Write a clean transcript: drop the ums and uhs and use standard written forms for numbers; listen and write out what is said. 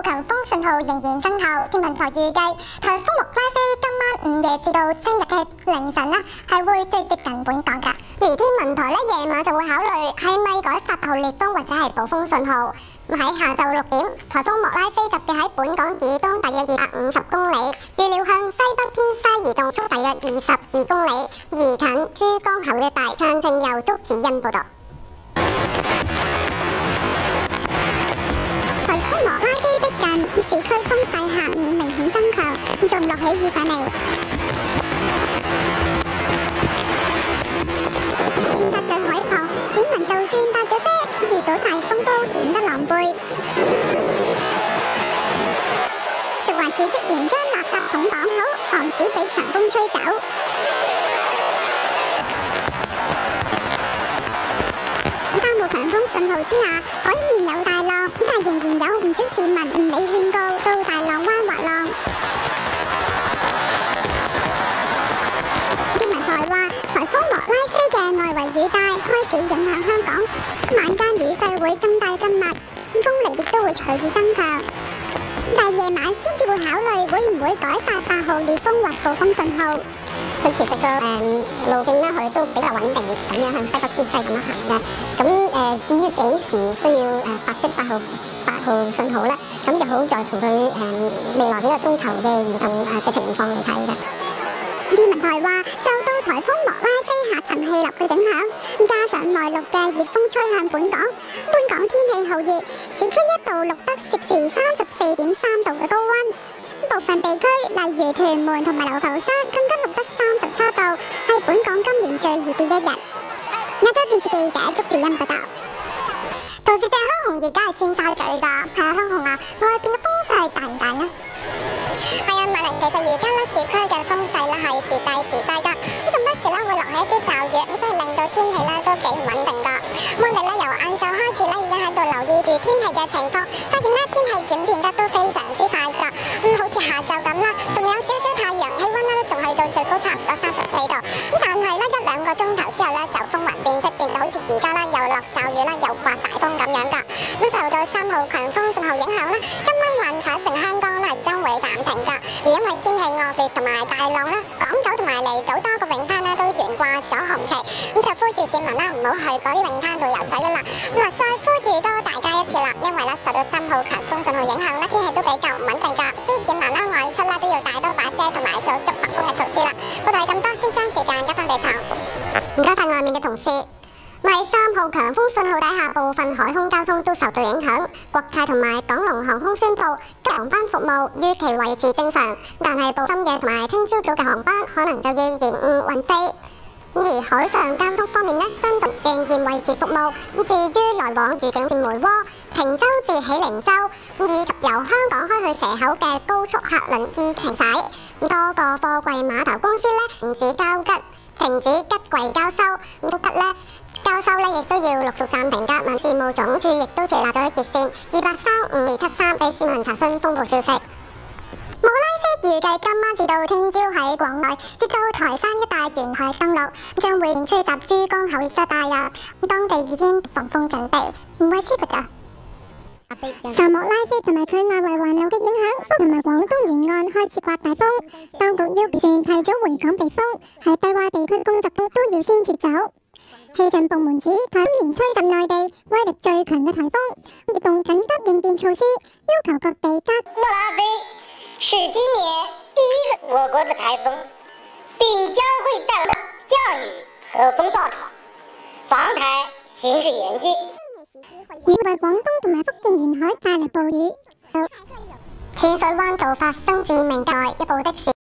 強風信號仍然生效。天文台預計颱風莫拉菲今晚午夜至到聽日嘅凌晨係會最接近本港㗎。而天文台夜晚就會考慮係咪改發8號烈風或者係暴風信號。喺下晝6點，颱風莫拉菲集結喺本港以東大約250公里，預料向西北偏西移動，速大約22公里，移近珠江口一帶。詳情由祝子欣報道。颱風莫拉菲逼近，市區風勢下午明顯增強，仲落起雨上嚟。尖沙咀海旁，市民就算帶咗遮，遇到大風都顯得狼狽。食環署職員將垃圾桶綁好，防止俾強風吹走。3號強風信號之下，海面有大浪，但仍然有唔少市民唔理勸告，到大浪灣滑浪。天文台話，颱風莫拉菲嘅外圍雨帶開始影響香港，晚間雨勢會更大更密，風力亦都會隨住增強。但夜晚先至會考慮會唔會改發8號烈風或暴風信號。佢其實個路徑佢都比較穩定咁樣向西北偏西咁樣行嘅。咁至於幾時需要發出8號信號咧，咁就好在乎佢未來幾個鐘頭嘅移動嘅情況嚟睇嘅。天文台話，受到颱風莫拉菲下沉氣流嘅影響，加上內陸嘅熱風吹向本港天氣酷熱，市區一度錄得攝氏34.3度嘅高溫。部分地區，例如屯門同埋流浮山，更加錄得37度，係本港今年最熱嘅一日。亞洲電視記者祝子欣報道。陶氏正香紅而家係尖沙咀㗎，係啊，香紅啊，外邊嘅風勢大唔大呢？係啊，馬玲，其實而家市區嘅風勢係時大時細㗎，咁仲不時會落起一啲驟雨，咁所以令到天氣都幾唔穩定㗎。咁我哋由晏晝開始已經喺度留意住天氣嘅情況，發現天氣轉變得都非常之快㗎。好似下晝咁啦，仲有少少太陽，氣溫都仲去到最高差唔多34度。咁但係1-2個鐘頭之後就風雲變色，變到好似而家又落驟雨又刮大風咁樣㗎。咁受到3號強風信號影響今晚幻彩詠香江將會暫停㗎。而因為天氣惡劣同埋大浪港島同埋離島多個泳灘都懸掛咗紅旗，咁就呼籲市民唔好去嗰啲泳灘度游水㗎啦。再呼籲多大家一次啦，因為受到3號強風信號影響天氣都比較唔穩定㗎，所以市民外出都要帶多把遮同埋做足防風嘅措施啦。我哋係咁多，先將時間交翻俾廠。唔該晒外面嘅同事。喺3號強風信號底下，部分海空交通都受到影響。國泰同埋港龍航空宣布，航班服務預期維持正常，但係到深夜同埋聽朝早嘅航班可能就要延誤運飛。而海上交通方面新渡仍然維持服務。至於來往愉景線梅窩、坪洲至喜靈洲，以及由香港開去蛇口嘅高速客輪已停駛。多個貨櫃碼頭公司停止吉櫃交收，都得交收亦都要陸續暫停㗎。民事務總署亦都設立咗熱線2835-273俾市民查詢風暴消息。莫拉菲預計今晚至到聽朝喺廣內至到台山一帶沿海登陸，將會吹襲珠江口一帶㗎。當地已經防風準備。唔係師傅㗎。受莫拉菲同埋佢外圍環流嘅影響，同埋廣東沿岸開始刮大風，當局要船提早回港避風，喺低洼地區工作都要先撤走。氣象部門指颱風連吹襲內地，威力最強嘅颱風，發動緊急應變措施，要求各地加。 莫拉菲是今年第一個我國的颱風，並將會帶來降雨和風暴潮，防台形勢嚴峻。 會為廣東同埋福建沿海帶嚟暴雨。淺水灣道發生致命意外，一部的士